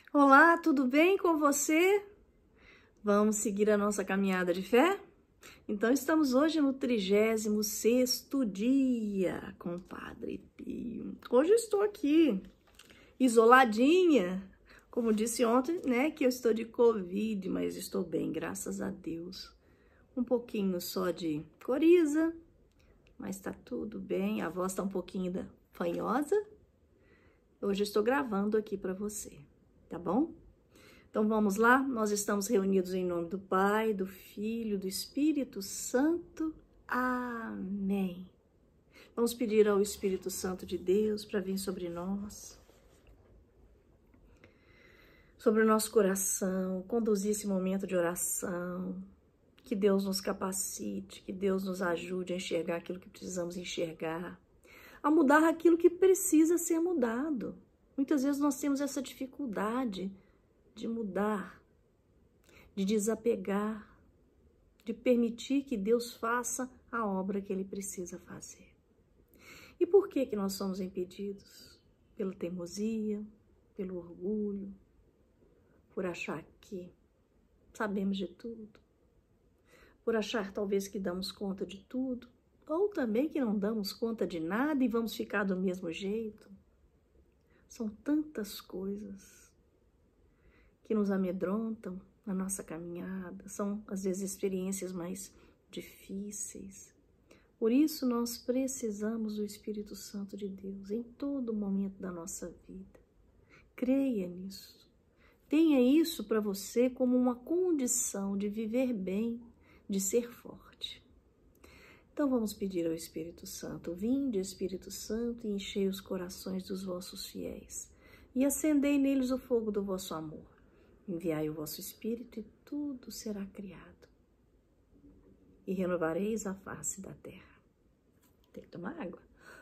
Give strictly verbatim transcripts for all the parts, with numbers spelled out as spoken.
Olá, tudo bem com você? Vamos seguir a nossa caminhada de fé? Então, estamos hoje no trigésimo sexto dia com o Padre Pio. Hoje eu estou aqui, isoladinha, como disse ontem, né, que eu estou de Covid, mas estou bem, graças a Deus. Um pouquinho só de coriza, mas tá tudo bem, a voz tá um pouquinho fanhosa. Hoje eu estou gravando aqui para você, tá bom? Então vamos lá, nós estamos reunidos em nome do Pai, do Filho, do Espírito Santo. Amém. Vamos pedir ao Espírito Santo de Deus para vir sobre nós, sobre o nosso coração, conduzir esse momento de oração. Que Deus nos capacite, que Deus nos ajude a enxergar aquilo que precisamos enxergar, a mudar aquilo que precisa ser mudado. Muitas vezes nós temos essa dificuldade de mudar, de desapegar, de permitir que Deus faça a obra que Ele precisa fazer. E por que que nós somos impedidos? Pela teimosia, pelo orgulho, por achar que sabemos de tudo, por achar talvez que damos conta de tudo, ou também que não damos conta de nada e vamos ficar do mesmo jeito. São tantas coisas que nos amedrontam na nossa caminhada, são às vezes experiências mais difíceis. Por isso nós precisamos do Espírito Santo de Deus em todo momento da nossa vida. Creia nisso. Tenha isso para você como uma condição de viver bem, de ser forte. Então vamos pedir ao Espírito Santo: vinde, Espírito Santo, e enchei os corações dos vossos fiéis, e acendei neles o fogo do vosso amor. Enviai o vosso Espírito, e tudo será criado, e renovareis a face da terra. Tem que tomar água.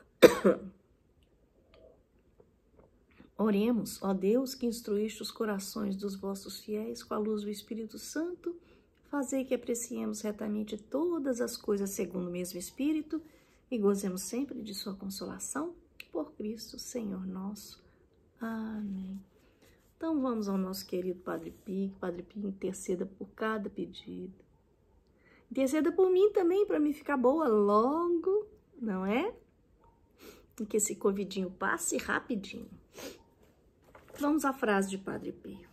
Oremos. Ó Deus, que instruíste os corações dos vossos fiéis com a luz do Espírito Santo, fazei que apreciemos retamente todas as coisas segundo o mesmo Espírito e gozemos sempre de sua consolação, por Cristo, Senhor nosso. Amém. Então vamos ao nosso querido Padre Pio. Padre Pio interceda por cada pedido. Interceda por mim também, para mim ficar boa logo, não é? E que esse covidinho passe rapidinho. Vamos à frase de Padre Pio.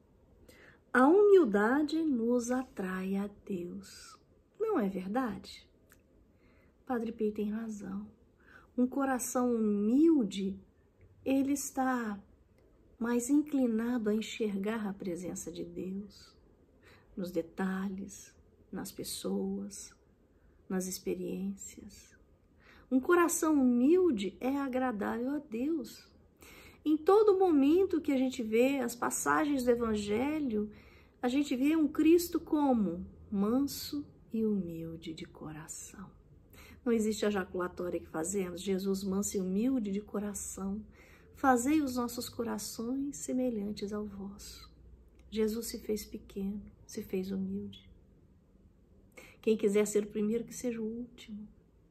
A humildade nos atrai a Deus. Não é verdade? Padre Pio tem razão. Um coração humilde, ele está mais inclinado a enxergar a presença de Deus nos detalhes, nas pessoas, nas experiências. Um coração humilde é agradável a Deus. Em todo momento que a gente vê as passagens do Evangelho, a gente vê um Cristo como manso e humilde de coração. Não existe a jaculatória que fazemos, Jesus manso e humilde de coração. Fazei os nossos corações semelhantes ao vosso. Jesus se fez pequeno, se fez humilde. Quem quiser ser o primeiro, que seja o último.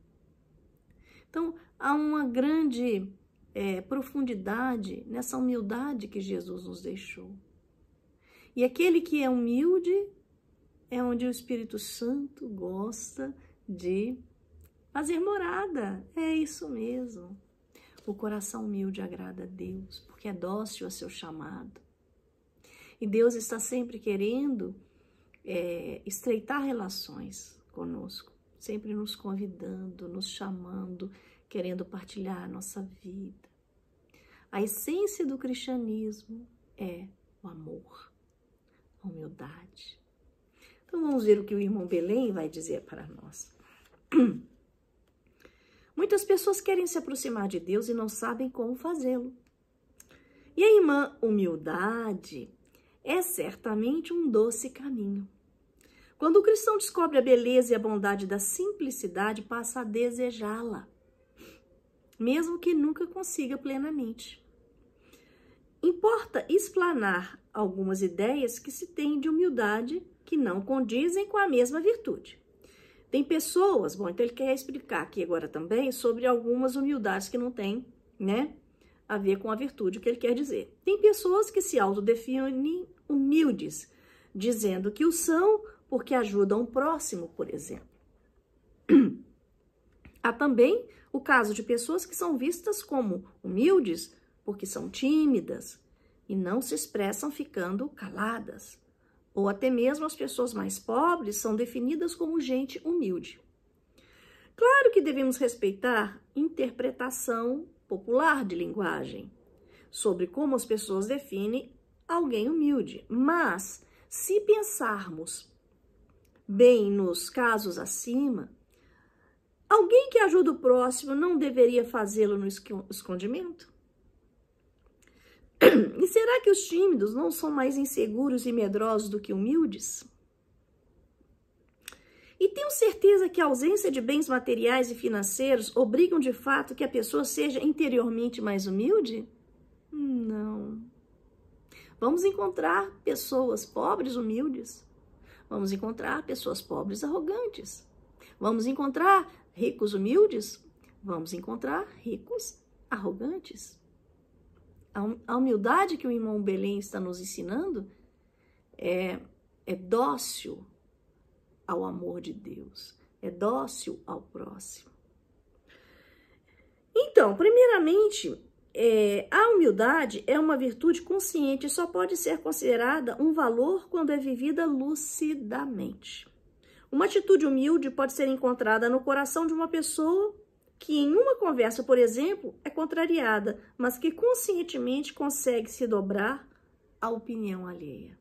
Então, há uma grande é, profundidade nessa humildade que Jesus nos deixou. E aquele que é humilde é onde o Espírito Santo gosta de fazer morada. É isso mesmo. O coração humilde agrada a Deus, porque é dócil a seu chamado. E Deus está sempre querendo é, estreitar relações conosco, sempre nos convidando, nos chamando, querendo partilhar a nossa vida. A essência do cristianismo é o amor, a humildade. Então vamos ver o que o irmão Belém vai dizer para nós. Muitas pessoas querem se aproximar de Deus e não sabem como fazê-lo. E a irmã humildade é certamente um doce caminho. Quando o cristão descobre a beleza e a bondade da simplicidade, passa a desejá-la, mesmo que nunca consiga plenamente. Importa explanar algumas ideias que se têm de humildade que não condizem com a mesma virtude. Tem pessoas, bom, então ele quer explicar aqui agora também sobre algumas humildades que não têm, né, a ver com a virtude, o que ele quer dizer. Tem pessoas que se autodefinem humildes, dizendo que o são porque ajudam o próximo, por exemplo. Há também o caso de pessoas que são vistas como humildes porque são tímidas e não se expressam ficando caladas. Ou até mesmo as pessoas mais pobres são definidas como gente humilde. Claro que devemos respeitar interpretação popular de linguagem sobre como as pessoas definem alguém humilde, mas se pensarmos bem nos casos acima, alguém que ajuda o próximo não deveria fazê-lo no escondimento? E será que os tímidos não são mais inseguros e medrosos do que humildes? E tenho certeza que a ausência de bens materiais e financeiros obrigam de fato que a pessoa seja interiormente mais humilde? Não. Vamos encontrar pessoas pobres humildes. Vamos encontrar pessoas pobres arrogantes. Vamos encontrar ricos humildes. Vamos encontrar ricos arrogantes. A humildade que o irmão Belém está nos ensinando é, é dócil ao amor de Deus, é dócil ao próximo. Então, primeiramente, é, a humildade é uma virtude consciente e só pode ser considerada um valor quando é vivida lucidamente. Uma atitude humilde pode ser encontrada no coração de uma pessoa que em uma conversa, por exemplo, é contrariada, mas que conscientemente consegue se dobrar à opinião alheia.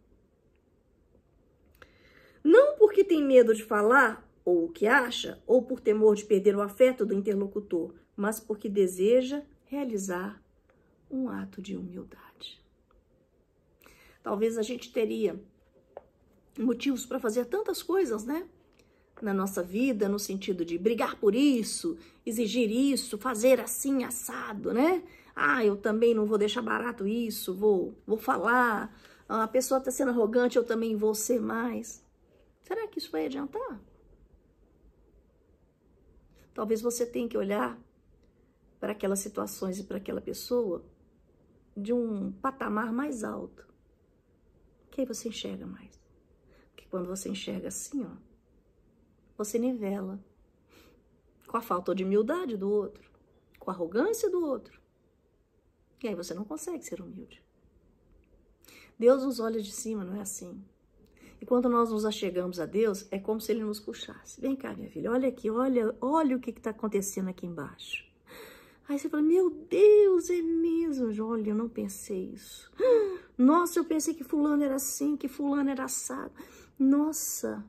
Não porque tem medo de falar, ou o que acha, ou por temor de perder o afeto do interlocutor, mas porque deseja realizar um ato de humildade. Talvez a gente teria motivos para fazer tantas coisas, né? Na nossa vida, no sentido de brigar por isso, exigir isso, fazer assim, assado, né? Ah, eu também não vou deixar barato isso, vou, vou falar. A pessoa está sendo arrogante, eu também vou ser mais. Será que isso vai adiantar? Talvez você tenha que olhar para aquelas situações e para aquela pessoa de um patamar mais alto. Que aí você enxerga mais. Porque quando você enxerga assim, ó, você nivela com a falta de humildade do outro, com a arrogância do outro. E aí você não consegue ser humilde. Deus nos olha de cima, não é assim? E quando nós nos achegamos a Deus, é como se Ele nos puxasse. Vem cá, minha filha, olha aqui, olha, olha o que está acontecendo aqui embaixo. Aí você fala, meu Deus, é mesmo? Olha, eu não pensei isso. Nossa, eu pensei que fulano era assim, que fulano era assado. Nossa.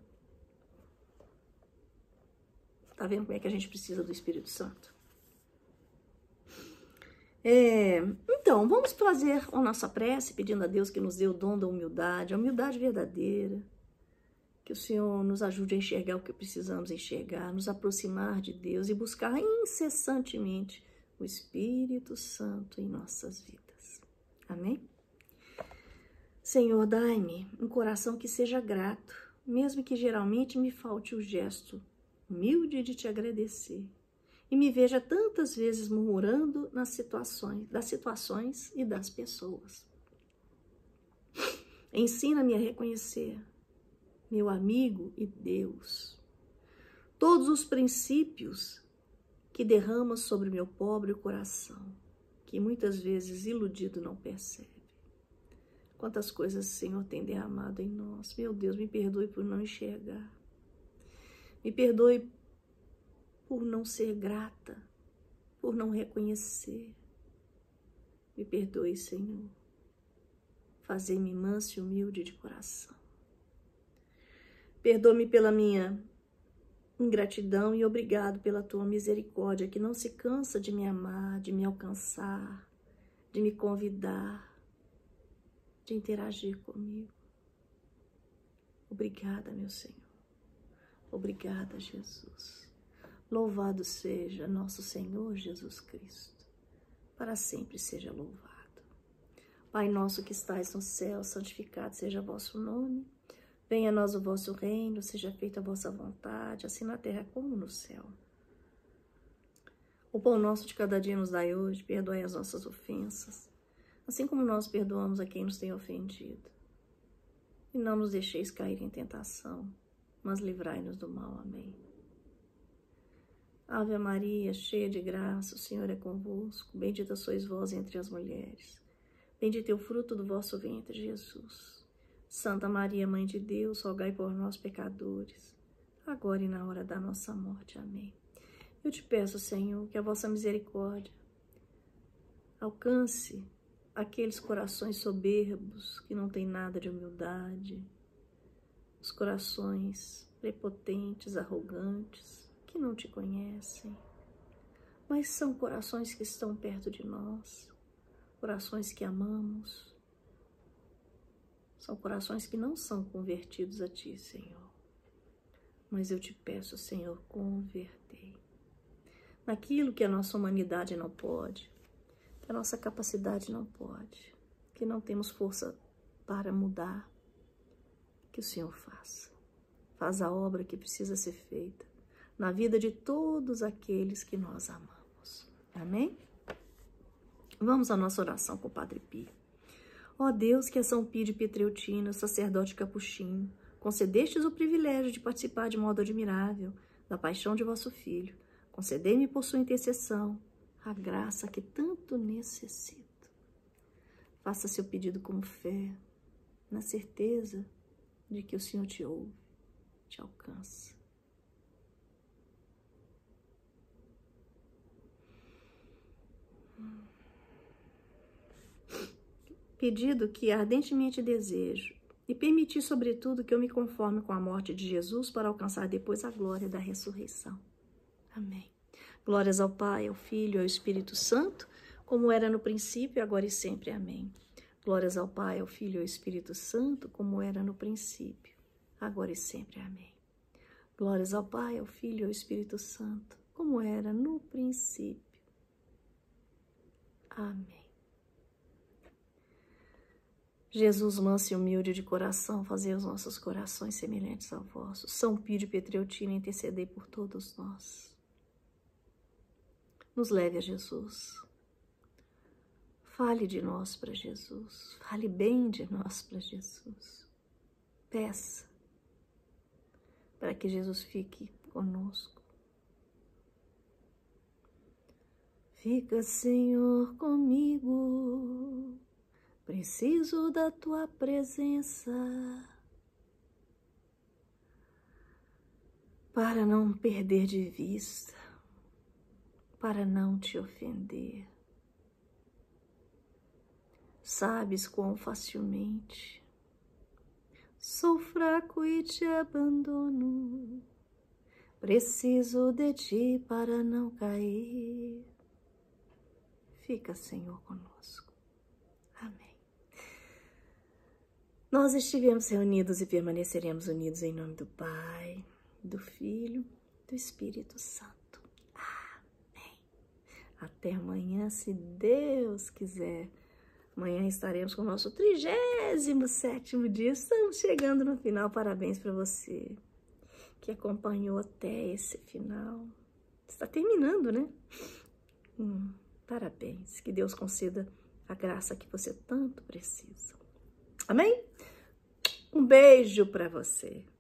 Tá vendo como é que a gente precisa do Espírito Santo? É, então, vamos fazer a nossa prece, pedindo a Deus que nos dê o dom da humildade, a humildade verdadeira, que o Senhor nos ajude a enxergar o que precisamos enxergar, nos aproximar de Deus e buscar incessantemente o Espírito Santo em nossas vidas. Amém? Senhor, dai-me um coração que seja grato, mesmo que geralmente me falte o gesto humilde de te agradecer. E me veja tantas vezes murmurando nas situações, das situações e das pessoas. Ensina-me a reconhecer, meu amigo e Deus, todos os princípios que derramas sobre meu pobre coração, que muitas vezes iludido não percebe. Quantas coisas o Senhor tem derramado em nós. Meu Deus, me perdoe por não enxergar. Me perdoe por não ser grata, por não reconhecer. Me perdoe, Senhor. Fazei-me manso e humilde de coração. Perdoa-me pela minha ingratidão e obrigado pela tua misericórdia, que não se cansa de me amar, de me alcançar, de me convidar, de interagir comigo. Obrigada, meu Senhor. Obrigada, Jesus. Louvado seja nosso Senhor Jesus Cristo, para sempre seja louvado. Pai nosso que estais no céu, santificado seja o vosso nome. Venha a nós o vosso reino, seja feita a vossa vontade, assim na terra como no céu. O pão nosso de cada dia nos dai hoje, perdoai as nossas ofensas, assim como nós perdoamos a quem nos tem ofendido. E não nos deixeis cair em tentação, mas livrai-nos do mal. Amém. Ave Maria, cheia de graça, o Senhor é convosco. Bendita sois vós entre as mulheres. Bendito é o fruto do vosso ventre, Jesus. Santa Maria, Mãe de Deus, rogai por nós, pecadores, agora e na hora da nossa morte. Amém. Eu te peço, Senhor, que a vossa misericórdia alcance aqueles corações soberbos que não têm nada de humildade, os corações prepotentes, arrogantes, que não te conhecem, mas são corações que estão perto de nós, corações que amamos, são corações que não são convertidos a ti, Senhor. Mas eu te peço, Senhor, convertei naquilo que a nossa humanidade não pode, que a nossa capacidade não pode, que não temos força para mudar, que o Senhor faça. Faz a obra que precisa ser feita na vida de todos aqueles que nós amamos. Amém? Vamos à nossa oração com o Padre Pio. Ó Deus, que a São Pio de Pietreutina, sacerdote capuchinho, concedestes o privilégio de participar de modo admirável da paixão de vosso Filho, concedei-me por sua intercessão a graça que tanto necessito. Faça seu pedido com fé, na certeza de que o Senhor te ouve, te alcança. Pedido que ardentemente desejo e permitir, sobretudo, que eu me conforme com a morte de Jesus para alcançar depois a glória da ressurreição. Amém. Glórias ao Pai, ao Filho e ao Espírito Santo, como era no princípio, agora e sempre. Amém. Glórias ao Pai, ao Filho e ao Espírito Santo, como era no princípio, agora e sempre. Amém. Glórias ao Pai, ao Filho e ao Espírito Santo, como era no princípio. Amém. Jesus, manso e humilde de coração, fazei os nossos corações semelhantes ao vosso. São Pio de Pietreutina, intercedei por todos nós. Nos leve a Jesus. Fale de nós para Jesus. Fale bem de nós para Jesus. Peça para que Jesus fique conosco. Fica, Senhor, comigo. Preciso da tua presença para não perder de vista, para não te ofender. Sabes quão facilmente sou fraco e te abandono. Preciso de ti para não cair. Fica, Senhor, conosco. Amém. Nós estivemos reunidos e permaneceremos unidos em nome do Pai, do Filho, do Espírito Santo. Amém. Até amanhã, se Deus quiser. Amanhã estaremos com o nosso trigésimo sétimo dia. Estamos chegando no final. Parabéns para você que acompanhou até esse final. Está terminando, né? Hum, parabéns. Que Deus conceda a graça que você tanto precisa. Amém? Um beijo para você.